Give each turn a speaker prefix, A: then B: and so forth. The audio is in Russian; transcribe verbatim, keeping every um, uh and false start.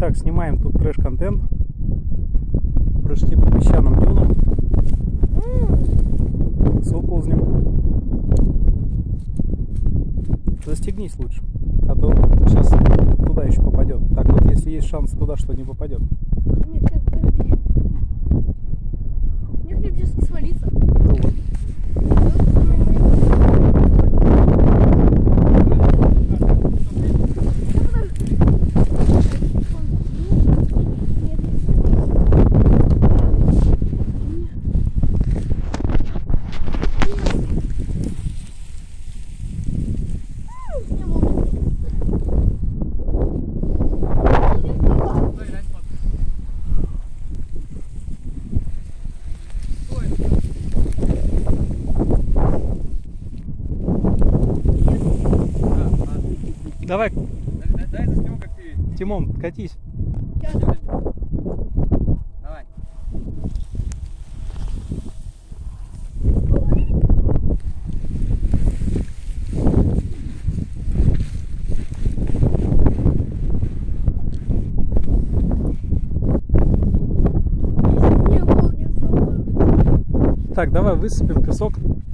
A: Итак, снимаем тут трэш-контент. Прыжки по песчаным дюнам. С оползнем. Застегнись лучше, а то сейчас туда еще попадет. Так вот, если есть шанс туда, что не попадет.
B: Нет, сейчас, подожди. У них не сейчас не свалится.
A: Ну вот. Давай,
C: дай засниму, как ты.
A: Тимон, катись.
C: Давай.
A: Так, давай высыпем песок.